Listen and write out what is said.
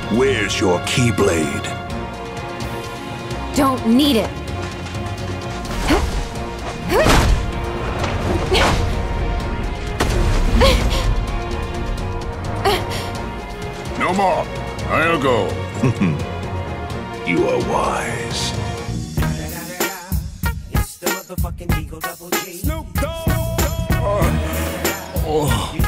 Where's your Keyblade? Don't need it. No more. I'll go. You are wise. It's the motherfucking Eagle Double G. Snoop Dogg. Oh.